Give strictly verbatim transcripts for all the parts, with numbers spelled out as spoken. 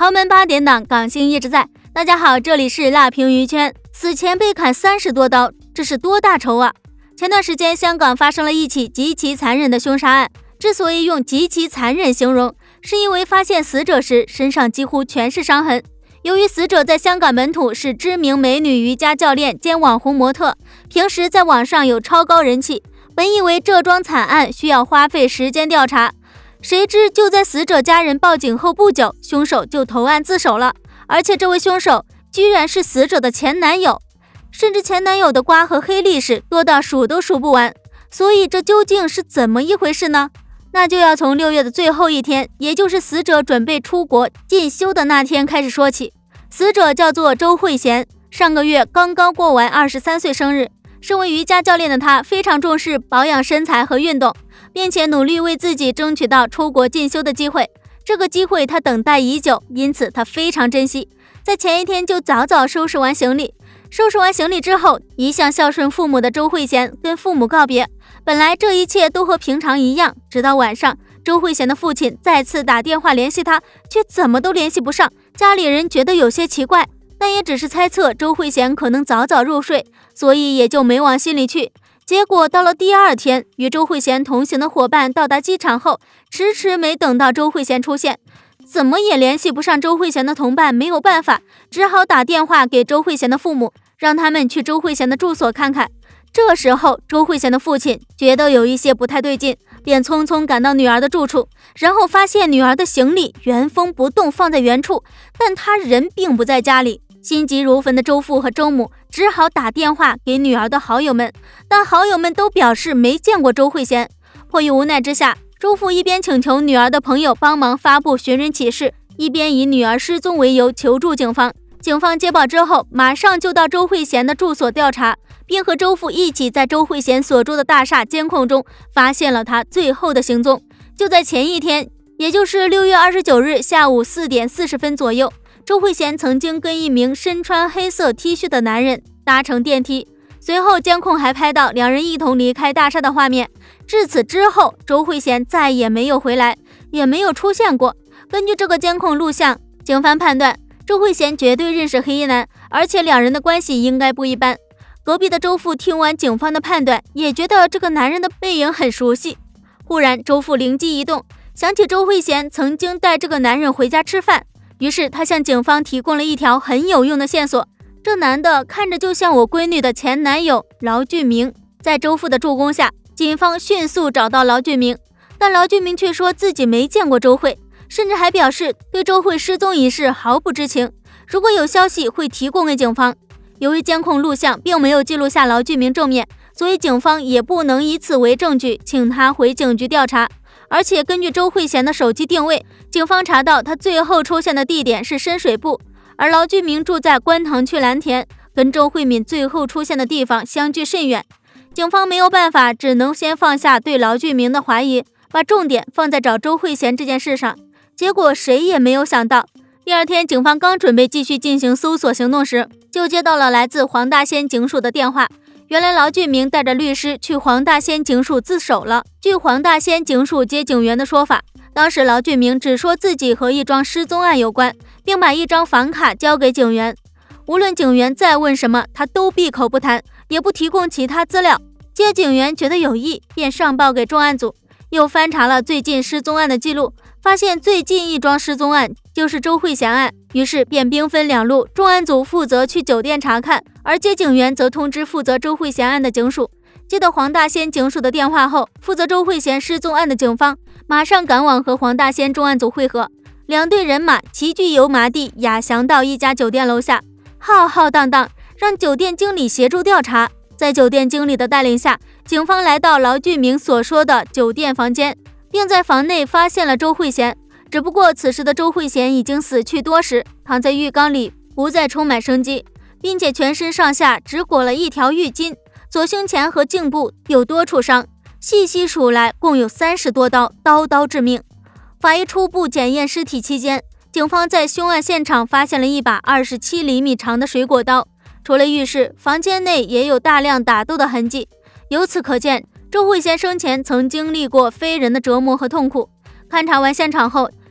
豪门八点档，港星一直在。大家好，这里是辣评娱圈。死前被砍三十多刀，这是多大仇啊！前段时间，香港发生了一起极其残忍的凶杀案。之所以用极其残忍形容，是因为发现死者时身上几乎全是伤痕。由于死者在香港本土是知名美女瑜伽教练兼网红模特，平时在网上有超高人气。本以为这桩惨案需要花费时间调查，谁知就在死者家人报警后不久，凶手就投案自首了。而且这位凶手居然是死者的前男友，甚至前男友的瓜和黑历史多到数都数不完。所以这究竟是怎么一回事呢？那就要从六月的最后一天，也就是死者准备出国进修的那天开始说起。死者叫做周慧娴，上个月刚刚过完二十三岁生日。身为瑜伽教练的她非常重视保养身材和运动，并且努力为自己争取到出国进修的机会。这个机会她等待已久，因此她非常珍惜。在前一天就早早收拾完行李。收拾完行李之后，一向孝顺父母的周慧娴跟父母告别。本来这一切都和平常一样，直到晚上，周慧娴的父亲再次打电话联系她，却怎么都联系不上。家里人觉得有些奇怪，但也只是猜测周慧娴可能早早入睡，所以也就没往心里去。结果到了第二天，与周慧娴同行的伙伴到达机场后，迟迟没等到周慧娴出现，怎么也联系不上周慧娴的同伴，没有办法，只好打电话给周慧娴的父母，让他们去周慧娴的住所看看。这时候周慧娴的父亲觉得有一些不太对劲，便匆匆赶到女儿的住处，然后发现女儿的行李原封不动放在原处，但她人并不在家里。心急如焚的周父和周母只好打电话给女儿的好友们，但好友们都表示没见过周慧娴。迫于无奈之下，周父一边请求女儿的朋友帮忙发布寻人启事，一边以女儿失踪为由求助警方。警方接报之后，马上就到周慧娴的住所调查，并和周父一起在周慧娴所住的大厦监控中发现了她最后的行踪。就在前一天，也就是六月二十九日下午四点四十分左右，周慧娴曾经跟一名身穿黑色 T 恤的男人搭乘电梯，随后监控还拍到两人一同离开大厦的画面。至此之后，周慧娴再也没有回来，也没有出现过。根据这个监控录像，警方判断周慧娴绝对认识黑衣男，而且两人的关系应该不一般。隔壁的周父听完警方的判断，也觉得这个男人的背影很熟悉。忽然周父灵机一动，想起周慧娴曾经带这个男人回家吃饭，于是他向警方提供了一条很有用的线索。这男的看着就像我闺女的前男友劳俊明。在周父的助攻下，警方迅速找到劳俊明，但劳俊明却说自己没见过周慧，甚至还表示对周慧失踪一事毫不知情，如果有消息会提供给警方。由于监控录像并没有记录下劳俊明正面，所以警方也不能以此为证据请他回警局调查。而且根据周慧娴的手机定位，警方查到他最后出现的地点是深水埗，而劳俊明住在观塘区蓝田，跟周慧敏最后出现的地方相距甚远。警方没有办法，只能先放下对劳俊明的怀疑，把重点放在找周慧娴这件事上。结果谁也没有想到，第二天警方刚准备继续进行搜索行动时，就接到了来自黄大仙警署的电话。原来劳俊明带着律师去黄大仙警署自首了。据黄大仙警署接警员的说法，当时劳俊明只说自己和一桩失踪案有关，并把一张房卡交给警员。无论警员再问什么，他都闭口不谈，也不提供其他资料。接警员觉得有异，便上报给重案组，又翻查了最近失踪案的记录，发现最近一桩失踪案就是周慧娴案，于是便兵分两路，重案组负责去酒店查看，而接警员则通知负责周慧娴案的警署。接到黄大仙警署的电话后，负责周慧娴失踪案的警方马上赶往和黄大仙重案组会合。两队人马齐聚油麻地雅翔道一家酒店楼下，浩浩荡荡，让酒店经理协助调查。在酒店经理的带领下，警方来到劳俊明所说的酒店房间，并在房内发现了周慧娴。只不过此时的周慧娴已经死去多时，躺在浴缸里，不再充满生机，并且全身上下只裹了一条浴巾，左胸前和颈部有多处伤，细细数来共有三十多刀，刀刀致命。法医初步检验尸体期间，警方在凶案现场发现了一把二十七厘米长的水果刀。除了浴室，房间内也有大量打斗的痕迹。由此可见，周慧娴生前曾经历过非人的折磨和痛苦。勘查完现场后，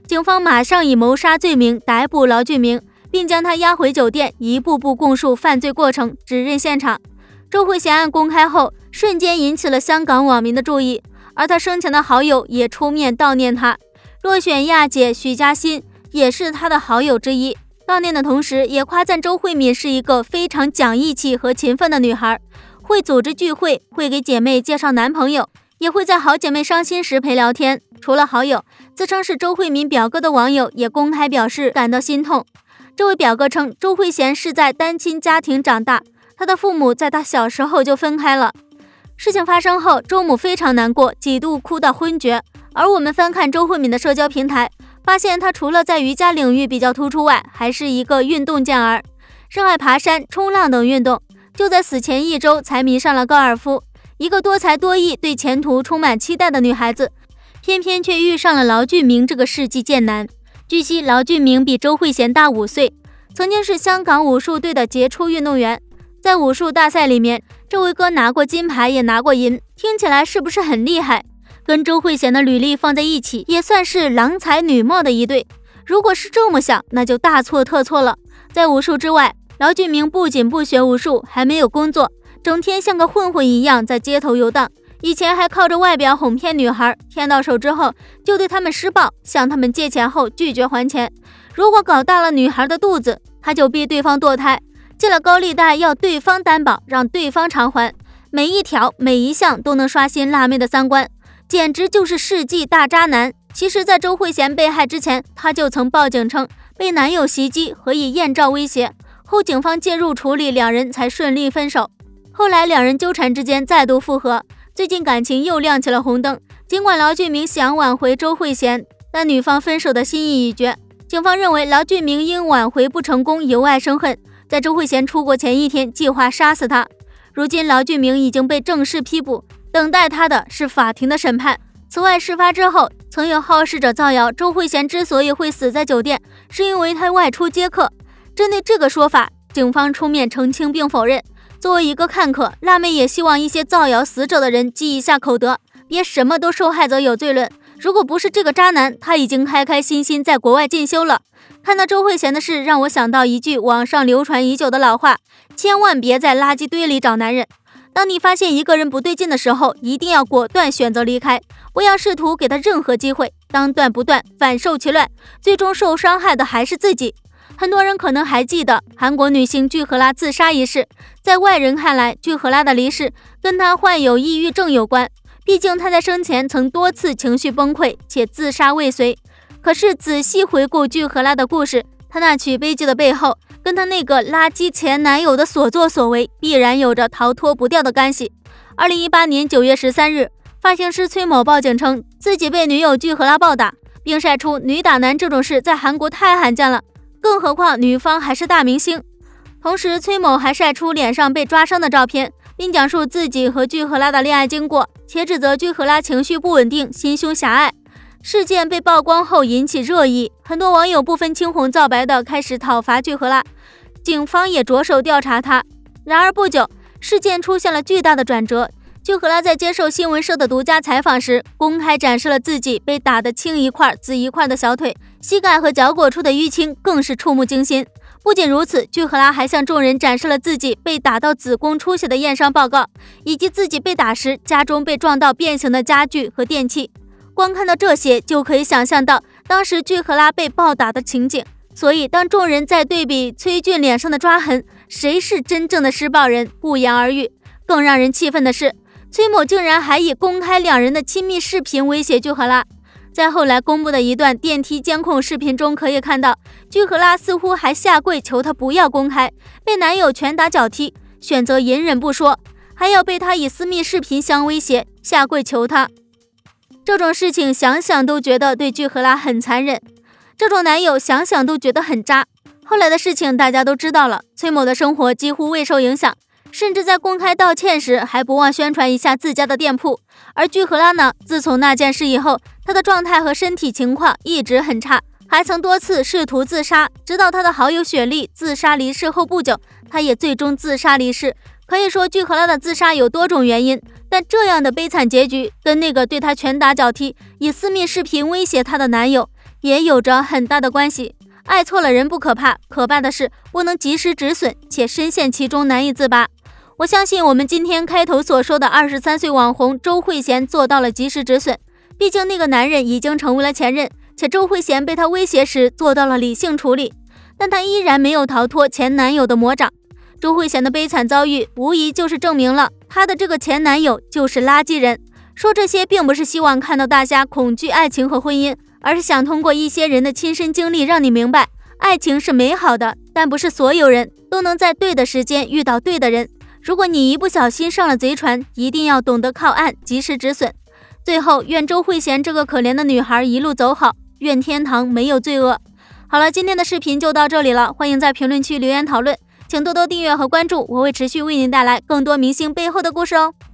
警方马上以谋杀罪名逮捕劳俊明，并将他押回酒店，一步步供述犯罪过程，指认现场。周慧娴案公开后，瞬间引起了香港网民的注意，而他生前的好友也出面悼念他。落选亚姐许嘉欣也是他的好友之一，悼念的同时，也夸赞周慧敏是一个非常讲义气和勤奋的女孩，会组织聚会，会给姐妹介绍男朋友，也会在好姐妹伤心时陪聊天。除了好友，自称是周慧敏表哥的网友也公开表示感到心痛。这位表哥称，周慧娴是在单亲家庭长大，他的父母在他小时候就分开了。事情发生后，周母非常难过，几度哭到昏厥。而我们翻看周慧敏的社交平台，发现她除了在瑜伽领域比较突出外，还是一个运动健儿，热爱爬山、冲浪等运动。就在死前一周才迷上了高尔夫。一个多才多艺、对前途充满期待的女孩子，偏偏却遇上了劳俊明这个世纪贱男。据悉，劳俊明比周慧娴大五岁，曾经是香港武术队的杰出运动员。在武术大赛里面，这位哥拿过金牌，也拿过银，听起来是不是很厉害？跟周慧娴的履历放在一起，也算是郎才女貌的一对。如果是这么想，那就大错特错了。在武术之外，劳俊明不仅不学武术，还没有工作，整天像个混混一样在街头游荡。以前还靠着外表哄骗女孩，骗到手之后就对他们施暴，向他们借钱后拒绝还钱。如果搞大了女孩的肚子，他就逼对方堕胎，借了高利贷要对方担保，让对方偿还。每一条每一项都能刷新辣妹的三观，简直就是世纪大渣男。其实在周慧娴被害之前，他就曾报警称被男友袭击和以艳照威胁，后警方介入处理，两人才顺利分手。后来两人纠缠之间再度复合，最近感情又亮起了红灯。尽管劳俊明想挽回周慧娴，但女方分手的心意已决。警方认为劳俊明因挽回不成功由爱生恨，在周慧娴出国前一天计划杀死她。如今劳俊明已经被正式批捕，等待他的是法庭的审判。此外，事发之后，曾有好事者造谣周慧娴之所以会死在酒店，是因为她外出接客。针对这个说法，警方出面澄清并否认。作为一个看客，辣妹也希望一些造谣死者的人积一下口德，别什么都受害者有罪论。如果不是这个渣男，他已经开开心心在国外进修了。看到周慧娴的事，让我想到一句网上流传已久的老话：千万别在垃圾堆里找男人。当你发现一个人不对劲的时候，一定要果断选择离开，不要试图给他任何机会。当断不断，反受其乱，最终受伤害的还是自己。很多人可能还记得韩国女星具荷拉自杀一事，在外人看来，具荷拉的离世跟她患有抑郁症有关，毕竟她在生前曾多次情绪崩溃且自杀未遂。可是仔细回顾具荷拉的故事，她那起悲剧的背后，跟她那个垃圾前男友的所作所为必然有着逃脱不掉的干系。二零一八年九月十三日，发型师崔某报警称自己被女友具荷拉暴打，并晒出女打男这种事在韩国太罕见了，更何况女方还是大明星。同时，崔某还晒出脸上被抓伤的照片，并讲述自己和具荷拉的恋爱经过，且指责具荷拉情绪不稳定、心胸狭隘。事件被曝光后引起热议，很多网友不分青红皂白地开始讨伐具荷拉，警方也着手调查她。然而不久，事件出现了巨大的转折。具荷拉在接受新闻社的独家采访时，公开展示了自己被打得青一块紫一块的小腿，膝盖和脚骨处的淤青更是触目惊心。不仅如此，具荷拉还向众人展示了自己被打到子宫出血的验伤报告，以及自己被打时家中被撞到变形的家具和电器。光看到这些，就可以想象到当时具荷拉被暴打的情景。所以当众人在对比崔俊脸上的抓痕，谁是真正的施暴人，不言而喻。更让人气愤的是，崔某竟然还以公开两人的亲密视频威胁具荷拉。在后来公布的一段电梯监控视频中可以看到，具荷拉似乎还下跪求他不要公开，被男友拳打脚踢，选择隐忍不说，还要被他以私密视频相威胁，下跪求他。这种事情想想都觉得对具荷拉很残忍，这种男友想想都觉得很渣。后来的事情大家都知道了，崔某的生活几乎未受影响，甚至在公开道歉时还不忘宣传一下自家的店铺。而具荷拉呢，自从那件事以后，她的状态和身体情况一直很差，还曾多次试图自杀，直到她的好友雪莉自杀离世后不久，她也最终自杀离世。可以说具荷拉的自杀有多种原因，但这样的悲惨结局跟那个对她拳打脚踢、以私密视频威胁她的男友， 也有着很大的关系。爱错了人不可怕，可怕的是不能及时止损，且深陷其中难以自拔。我相信我们今天开头所说的二十三岁网红周慧娴做到了及时止损，毕竟那个男人已经成为了前任，且周慧娴被他威胁时做到了理性处理，但她依然没有逃脱前男友的魔掌。周慧娴的悲惨遭遇无疑就是证明了她的这个前男友就是垃圾人。说这些并不是希望看到大家恐惧爱情和婚姻，而是想通过一些人的亲身经历让你明白，爱情是美好的，但不是所有人都能在对的时间遇到对的人。如果你一不小心上了贼船，一定要懂得靠岸，及时止损。最后，愿周慧娴这个可怜的女孩一路走好，愿天堂没有罪恶。好了，今天的视频就到这里了，欢迎在评论区留言讨论，请多多订阅和关注，我会持续为您带来更多明星背后的故事哦。